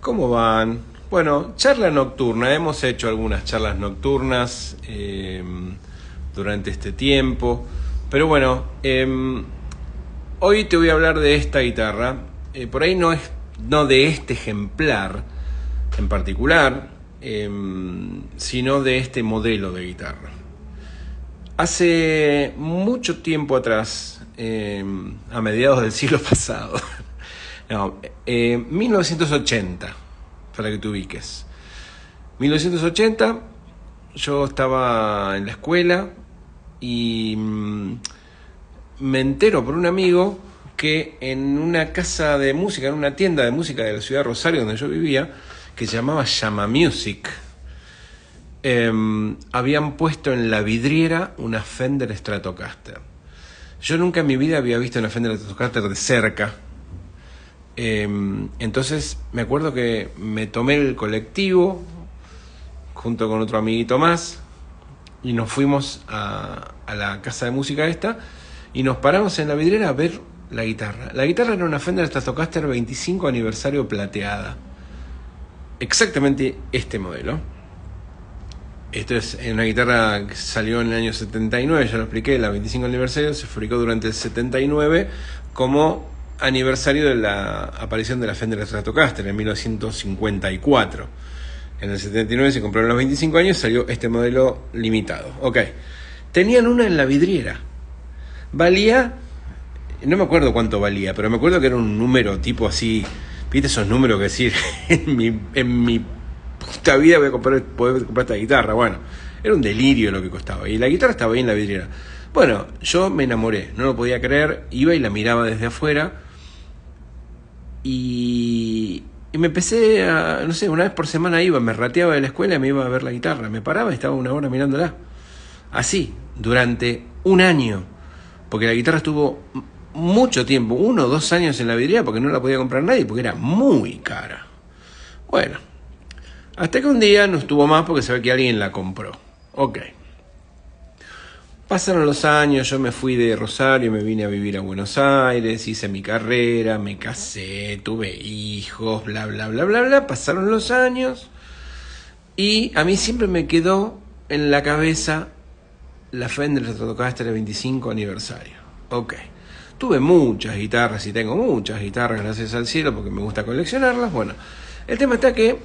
¿Cómo van? Bueno, charla nocturna. Hemos hecho algunas charlas nocturnas durante este tiempo. Pero bueno, hoy te voy a hablar de esta guitarra. Por ahí no de este ejemplar en particular, sino de este modelo de guitarra. Hace mucho tiempo atrás, a mediados del siglo pasado, 1980, para que te ubiques. 1980, yo estaba en la escuela y me entero por un amigo que en una casa de música, en una tienda de música de la ciudad de Rosario, donde yo vivía, que se llamaba Llama Music, habían puesto en la vidriera una Fender Stratocaster. Yo nunca en mi vida había visto una Fender Stratocaster de cerca. Entonces me acuerdo que me tomé el colectivo junto con otro amiguito más y nos fuimos a la casa de música esta y nos paramos en la vidriera a ver la guitarra. La guitarra era una Fender Stratocaster 25 aniversario plateada. Exactamente este modelo. Esto es una guitarra que salió en el año 79, ya lo expliqué, la 25 aniversario, se fabricó durante el 79 como aniversario de la aparición de la Fender Stratocaster en 1954. En el 79 se compraron los 25 años, salió este modelo limitado. Ok, tenían una en la vidriera. Valía, no me acuerdo cuánto valía, pero me acuerdo que era un número tipo así, ¿viste esos números que decir en mi puta vida voy a poder comprar esta guitarra? Bueno, era un delirio lo que costaba. Y la guitarra estaba ahí en la vidriera. Bueno, yo me enamoré, no lo podía creer, iba y la miraba desde afuera. Y me empecé a, no sé, una vez por semana iba, me rateaba de la escuela y me iba a ver la guitarra. Me paraba y estaba una hora mirándola. Así, durante un año. Porque la guitarra estuvo mucho tiempo, 1 o 2 años en la vidriera, porque no la podía comprar nadie, porque era muy cara. Bueno, hasta que un día no estuvo más porque se ve que alguien la compró. Ok. Pasaron los años, yo me fui de Rosario, me vine a vivir a Buenos Aires, hice mi carrera, me casé, tuve hijos, bla, bla, bla, bla, bla. Pasaron los años y a mí siempre me quedó en la cabeza la Fender Stratocaster 25 aniversario. Ok. Tuve muchas guitarras y tengo muchas guitarras, gracias al cielo, porque me gusta coleccionarlas. Bueno, el tema está que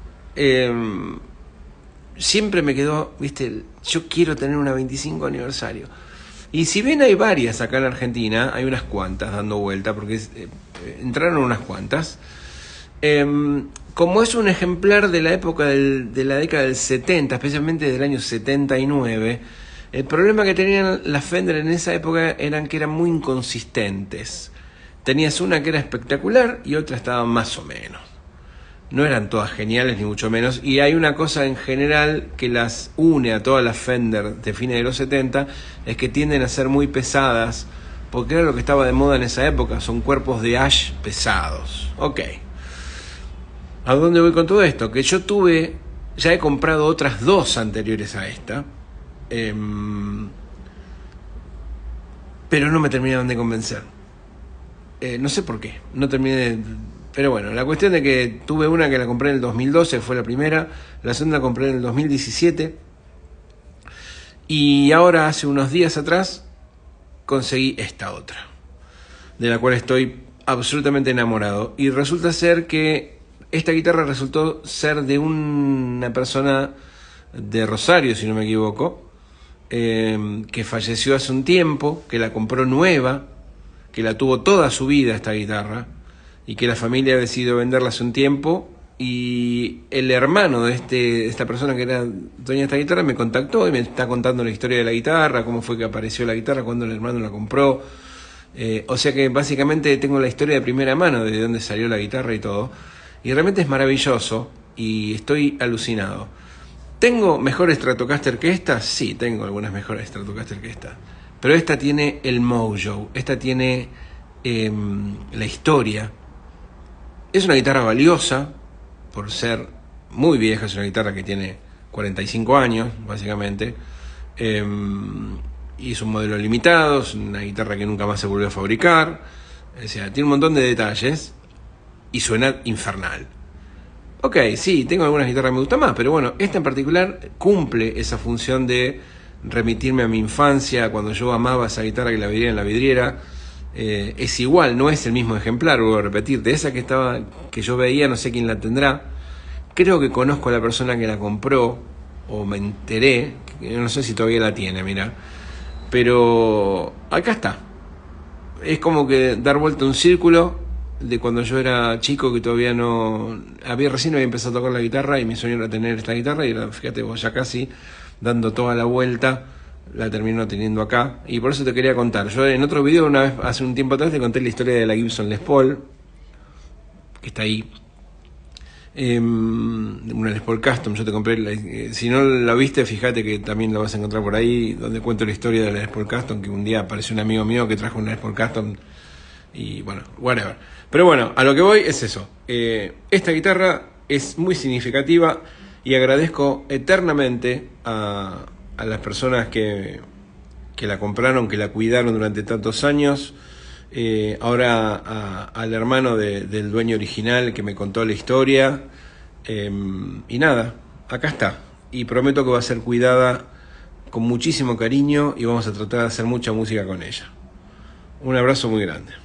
siempre me quedó, viste, yo quiero tener una 25 aniversario. Y si bien hay varias acá en Argentina, hay unas cuantas dando vuelta, porque entraron unas cuantas. Como es un ejemplar de la época de la década del 70, especialmente del año 79, el problema que tenían las Fender en esa época eran que eran muy inconsistentes. Tenías una que era espectacular y otra estaba más o menos. No eran todas geniales, ni mucho menos. Y hay una cosa en general que las une a todas las Fender de fines de los 70, es que tienden a ser muy pesadas, porque era lo que estaba de moda en esa época, son cuerpos de ash pesados. Ok. ¿A dónde voy con todo esto? Que yo ya he comprado otras 2 anteriores a esta, pero no me terminaron de convencer. No sé por qué, no terminé de... Pero bueno, la cuestión de que tuve una que la compré en el 2012, fue la primera, la segunda la compré en el 2017, y ahora hace unos días atrás conseguí esta otra, de la cual estoy absolutamente enamorado. Y resulta ser que esta guitarra resultó ser de una persona de Rosario, si no me equivoco, que falleció hace un tiempo, que la compró nueva, que la tuvo toda su vida esta guitarra, y que la familia decidió venderla hace un tiempo, y el hermano de esta persona que era dueña de esta guitarra me contactó y me está contando la historia de la guitarra, cómo fue que apareció la guitarra, cuándo el hermano la compró. O sea que básicamente tengo la historia de primera mano de dónde salió la guitarra y todo, y realmente es maravilloso y estoy alucinado. ¿Tengo mejor Stratocaster que esta? Sí, tengo algunas mejores Stratocaster que esta, pero esta tiene el mojo, esta tiene la historia. Es una guitarra valiosa por ser muy vieja, es una guitarra que tiene 45 años, básicamente. Y es un modelo limitado, es una guitarra que nunca más se volvió a fabricar. O sea, tiene un montón de detalles y suena infernal. Ok, sí, tengo algunas guitarras que me gustan más, pero bueno, esta en particular cumple esa función de remitirme a mi infancia, cuando yo amaba esa guitarra que la veía en la vidriera. Es igual, no es el mismo ejemplar, vuelvo a repetir, de esa que yo veía, no sé quién la tendrá. Creo que conozco a la persona que la compró, o me enteré, no sé si todavía la tiene, mira. Pero acá está. Es como que dar vuelta un círculo de cuando yo era chico, que todavía recién había empezado a tocar la guitarra y mi sueño era tener esta guitarra, y era, fíjate vos, ya casi dando toda la vuelta la termino teniendo acá. Y por eso te quería contar, yo en otro video una vez, hace un tiempo atrás, te conté la historia de la Gibson Les Paul, que está ahí. Una Les Paul Custom, yo te compré si no la viste, fíjate que también la vas a encontrar por ahí, donde cuento la historia de la Les Paul Custom, que un día apareció un amigo mío que trajo una Les Paul Custom y bueno, whatever. Pero bueno, a lo que voy es eso. Esta guitarra es muy significativa y agradezco eternamente a las personas que la compraron, que la cuidaron durante tantos años. Ahora al hermano del dueño original que me contó la historia. Y nada, acá está. Y prometo que va a ser cuidada con muchísimo cariño y vamos a tratar de hacer mucha música con ella. Un abrazo muy grande.